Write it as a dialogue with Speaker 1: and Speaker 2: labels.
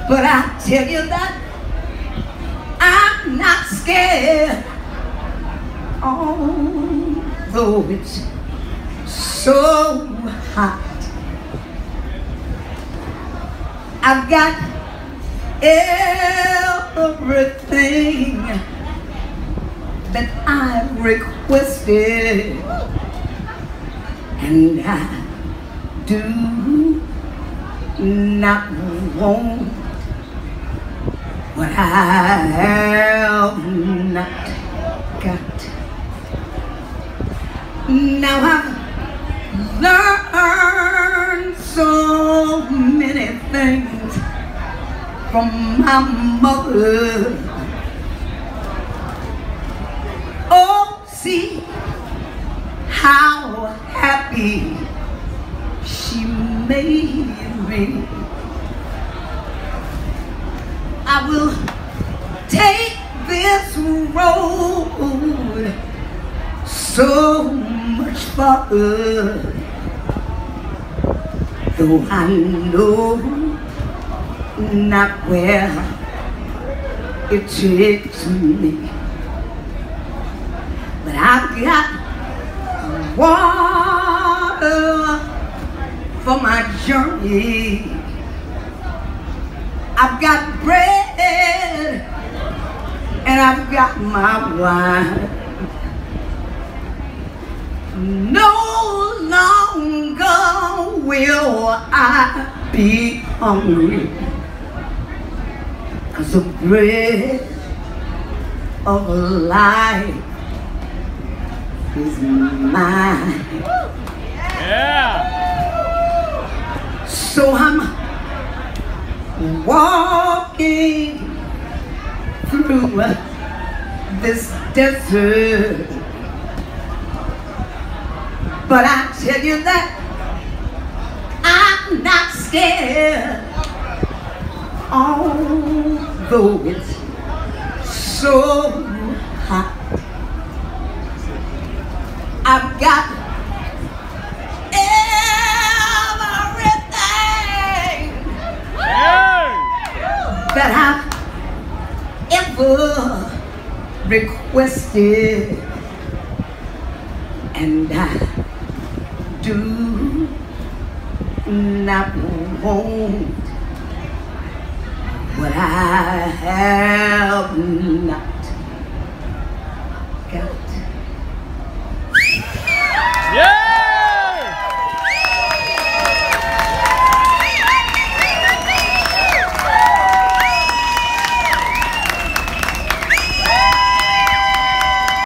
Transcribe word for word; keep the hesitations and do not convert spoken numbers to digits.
Speaker 1: But I tell you that I'm not scared, although it's so hot. I've got everything that I've requested, and I do not want what I have not got. Now I've learned so many things from my mother. Oh, see how happy she made me. I will take this road so much farther, though I know not where it takes me. But I've got water for my journey. I've got bread and I've got my wine. No longer will I be hungry, 'cause the bread of life is mine.
Speaker 2: Yeah.
Speaker 1: So I'm walking through this desert, but I tell you that I'm not scared, although it's so hot. I've got everything that I've ever requested, and I do not want what I have not got.